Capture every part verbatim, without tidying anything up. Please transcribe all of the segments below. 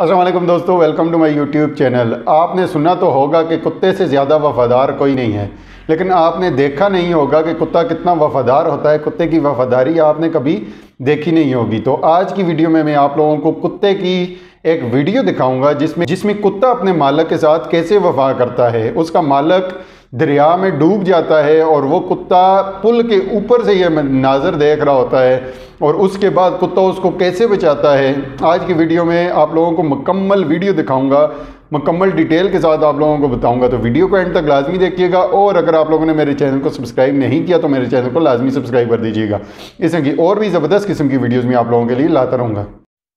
अस्सलाम वालेकुम दोस्तों, welcome to my YouTube channel. आपने सुना तो होगा कि कुत्ते से ज़्यादा वफ़ादार कोई नहीं है, लेकिन आपने देखा नहीं होगा कि कुत्ता कितना वफ़ादार होता है। कुत्ते की वफ़ादारी आपने कभी देखी नहीं होगी। तो आज की वीडियो में मैं आप लोगों को कुत्ते की एक वीडियो दिखाऊंगा जिसमें जिसमें कुत्ता अपने मालिक के साथ कैसे वफ़ा करता है। उसका मालिक दरिया में डूब जाता है और वो कुत्ता पुल के ऊपर से ये नाज़र देख रहा होता है और उसके बाद कुत्ता उसको कैसे बचाता है। आज की वीडियो में आप लोगों को मुकम्मल वीडियो दिखाऊंगा, मुकम्मल डिटेल के साथ आप लोगों को बताऊंगा। तो वीडियो को एंड तक लाजमी देखिएगा और अगर आप लोगों ने मेरे चैनल को सब्सक्राइब नहीं किया तो मेरे चैनल को लाजमी सब्सक्राइब कर दीजिएगा। इस तरह की और भी ज़बरदस्त किस्म की वीडियोज़ में आप लोगों के लिए लाता रहूँगा।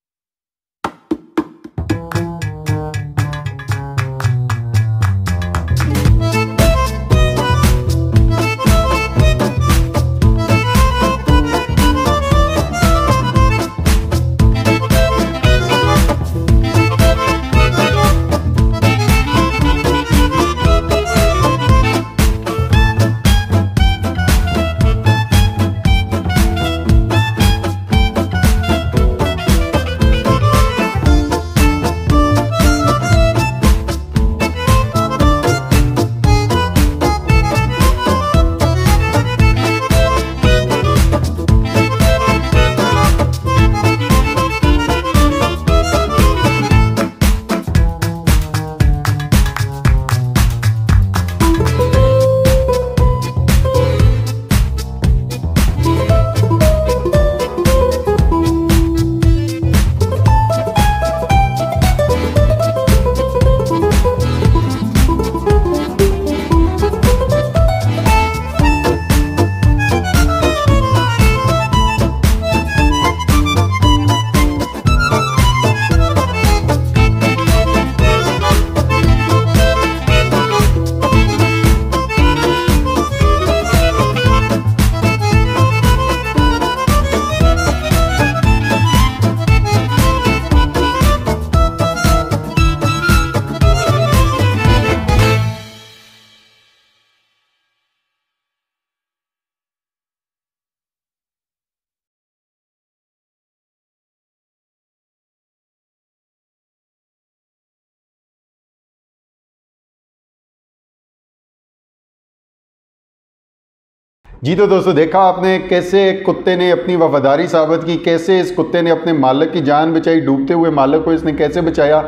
जी तो दोस्तों, देखा आपने कैसे कुत्ते ने अपनी वफादारी साबित की, कैसे इस कुत्ते ने अपने मालिक की जान बचाई, डूबते हुए मालिक को इसने कैसे बचाया।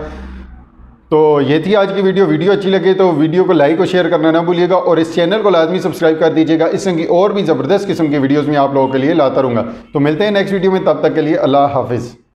तो ये थी आज की वीडियो। वीडियो अच्छी लगे तो वीडियो को लाइक और शेयर करना ना भूलिएगा और इस चैनल को लाजमी सब्सक्राइब कर दीजिएगा। इस तरह की और भी ज़बरदस्त किस्म की वीडियोज़ में आप लोगों के लिए लाता रहूँगा। तो मिलते हैं नेक्स्ट वीडियो में, तब तक के लिए अल्लाह हाफिज़।